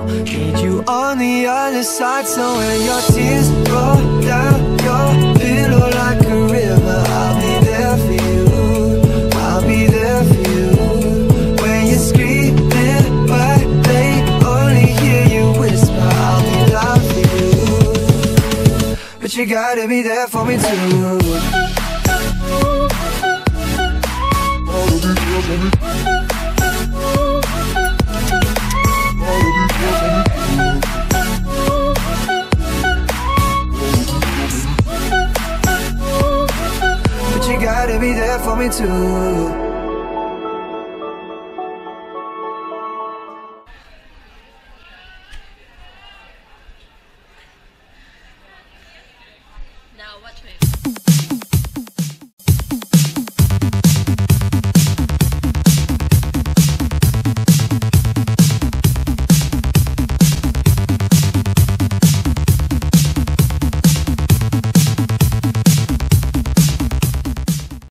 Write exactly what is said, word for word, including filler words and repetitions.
Need you on the other side, so when your tears roll down your pillow like a river, I'll be there for you, I'll be there for you. When you're screaming but they only hear you whisper, I'll be loud for you, but you gotta be there for me too. But you gotta be there for me too.